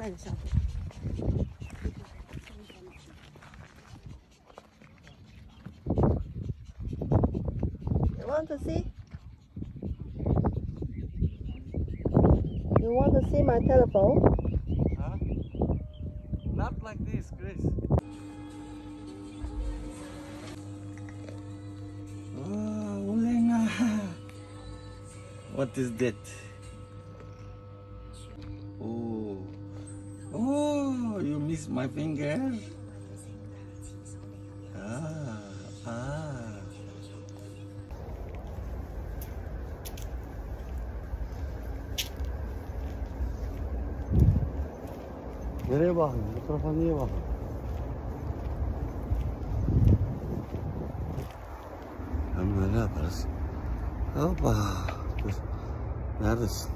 看上。You want to see? You want to see my telephone? Huh? Not like this, Grace. Oh, Olena. What is that? Oh, oh, you miss my finger? Ah. Nereye bakın? Bu tarafa niye bakın? Böyle yaparız. Hoppa. Dur. Neredesin?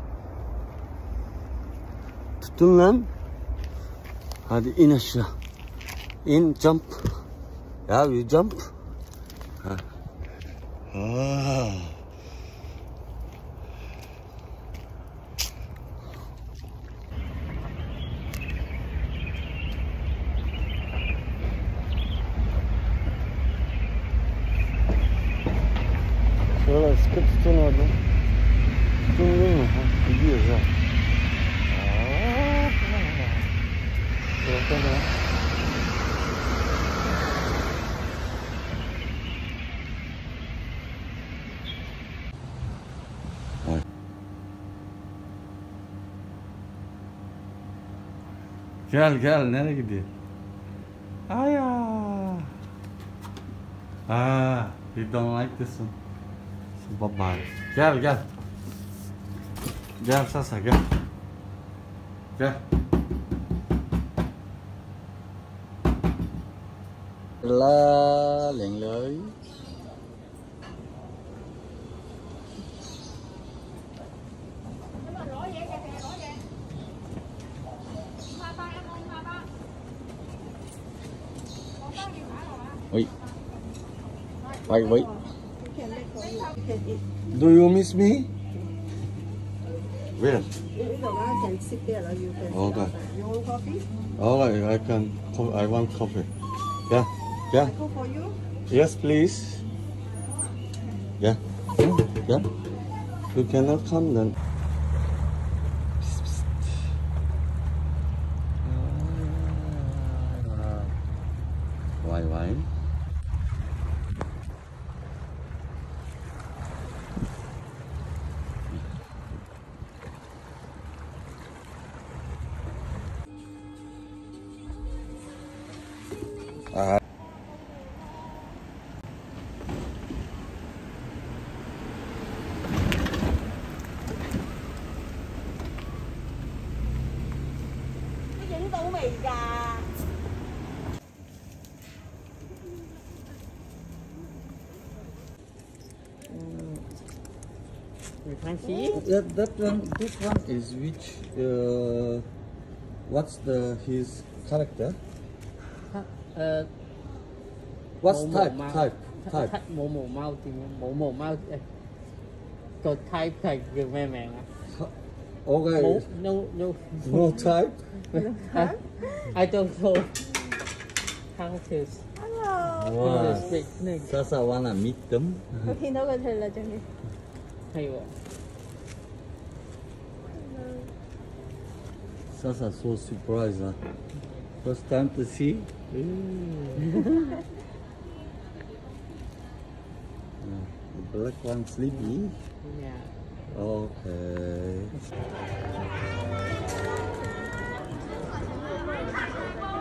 Tuttun lan. Hadi in aşağı. In, jump. Ya, you jump. Ha. Ah. Şöyle sıkı tutun orada. Tutun değil mi? Ha, gidiyoruz ha. Bakalım. Gel gel, nereye gidiyor? Aya. Ah, you don't like this one. So bye bye. Gel gel. Gel Sasa gel. Gel. La lẹn lưới. Wait. Do you miss me? Where? I can sit there. You can. Okay. You want coffee? Oh, I can. I want coffee. Yeah. I go for you. Yes, please. Yeah. You cannot come then. Why? That one, this one is which? What's his character? What's type? Mổ mau thì mổ mau có type thầy người mẹ mẹ Okay. No type. I don't know how to speak. Sasa wanna meet them. Khi nó có thể là chẳng đi. Hay vậy. Sasa so surprised. First time to see. The black one sleepy. Yeah. Okay.